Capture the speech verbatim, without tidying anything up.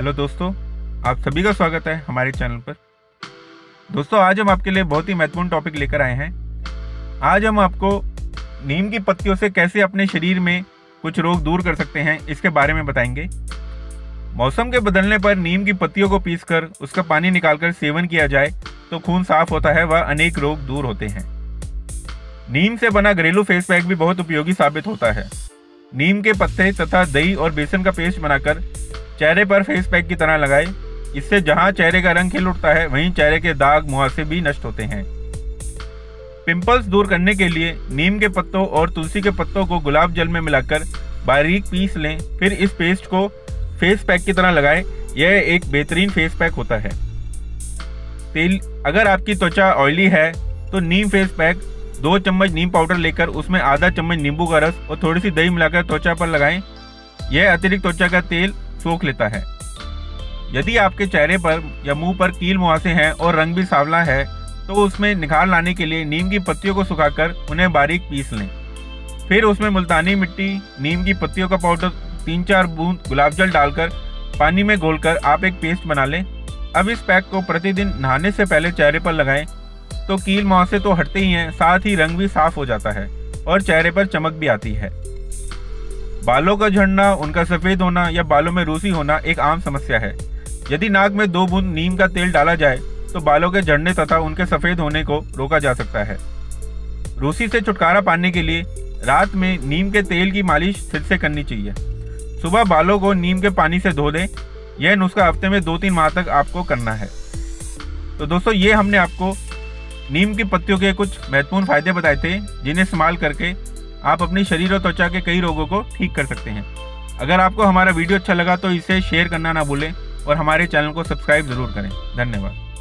Hello दोस्तों, आप सभी का स्वागत है हमारे चैनल पर। दोस्तों, आज हम आपके लिए बहुत ही महत्वपूर्ण टॉपिक लेकर आए हैं। आज हम आपको नीम की पत्तियों से कैसे अपने शरीर में कुछ रोग दूर कर सकते हैं इसके बारे में बताएंगे। मौसम के बदलने पर नीम की पत्तियों को पीसकर उसका पानी निकालकर सेवन किया जाए तो खून साफ होता है व अनेक रोग दूर होते हैं। नीम से बना घरेलू फेस पैक भी बहुत उपयोगी साबित होता है। नीम के पत्ते तथा दही और बेसन का पेस्ट बनाकर चेहरे पर फेस पैक की तरह लगाएं। इससे जहां चेहरे का रंग खिल उठता है वहीं चेहरे के दाग मुहासे भी नष्ट होते हैं। पिंपल्स दूर करने के लिए नीम के पत्तों और तुलसी के पत्तों को गुलाब जल में मिलाकर बारीक पीस लें, फिर इस पेस्ट को फेस पैक की तरह लगाएं। यह एक बेहतरीन फेस पैक होता है। तेल अगर आपकी त्वचा ऑयली है तो नीम फेस पैक दो चम्मच नीम पाउडर लेकर उसमें आधा चम्मच नींबू का रस और थोड़ी सी दही मिलाकर त्वचा पर लगाएं। यह अतिरिक्त त्वचा का तेल सोख लेता है। यदि आपके चेहरे पर या मुंह पर कील मुहासे हैं और रंग भी सांवला है तो उसमें निखार लाने के लिए नीम की पत्तियों को सुखाकर उन्हें बारीक पीस लें। फिर उसमें मुल्तानी मिट्टी, नीम की पत्तियों का पाउडर, तीन चार बूंद गुलाब जल डालकर पानी में घोलकर आप एक पेस्ट बना लें। अब इस पैक को प्रतिदिन नहाने से पहले चेहरे पर लगाएं तो कील मुहासे तो हटते ही हैं, साथ ही रंग भी साफ हो जाता है और चेहरे पर चमक भी आती है। बालों का झड़ना, उनका सफ़ेद होना या बालों में रूसी होना एक आम समस्या है। यदि नाक में दो बूंद नीम का तेल डाला जाए तो बालों के झड़ने तथा उनके सफ़ेद होने को रोका जा सकता है। रूसी से छुटकारा पाने के लिए रात में नीम के तेल की मालिश फिर से करनी चाहिए। सुबह बालों को नीम के पानी से धो दें। यह नुस्खा हफ्ते में दो तीन माह तक आपको करना है। तो दोस्तों, ये हमने आपको नीम की पत्तियों के कुछ महत्वपूर्ण फायदे बताए थे जिन्हें इस्तेमाल करके आप अपनी शरीर और त्वचा के कई रोगों को ठीक कर सकते हैं। अगर आपको हमारा वीडियो अच्छा लगा तो इसे शेयर करना ना भूलें और हमारे चैनल को सब्सक्राइब जरूर करें। धन्यवाद।